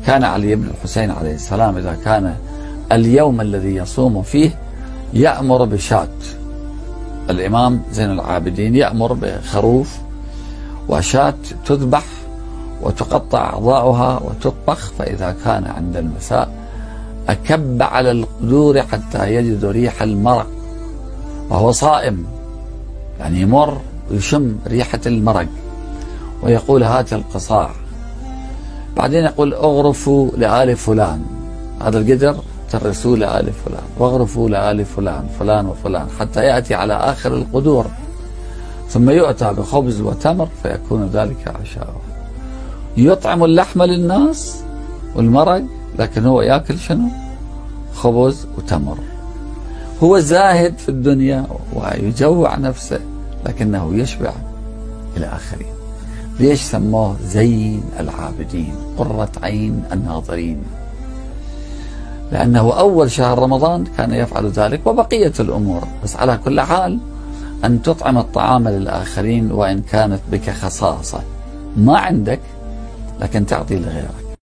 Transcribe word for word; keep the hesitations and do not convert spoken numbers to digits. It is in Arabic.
كان علي بن الحسين عليه السلام إذا كان اليوم الذي يصوم فيه يأمر بشاة، الإمام زين العابدين يأمر بخروف وشاة تذبح وتقطع أعضاؤها وتطبخ، فإذا كان عند المساء أكب على القدور حتى يجد ريح المرق وهو صائم، يعني يمر ويشم ريحة المرق ويقول هات القصاع، بعدين يقول اغرفوا لآل فلان، هذا القدر ترسوا لآل فلان واغرفوا لآل فلان فلان وفلان، حتى يأتي على آخر القدور ثم يؤتى بخبز وتمر فيكون ذلك عشاءه. يطعم اللحم للناس والمرق، لكن هو يأكل شنو؟ خبز وتمر. هو زاهد في الدنيا ويجوع نفسه لكنه يشبع الآخرين. ليش سموه زين العابدين، قرة عين الناظرين؟ لأنه أول شهر رمضان كان يفعل ذلك وبقية الأمور، بس على كل حال أن تطعم الطعام للآخرين وإن كانت بك خصاصة ما عندك، لكن تعطي لغيرك.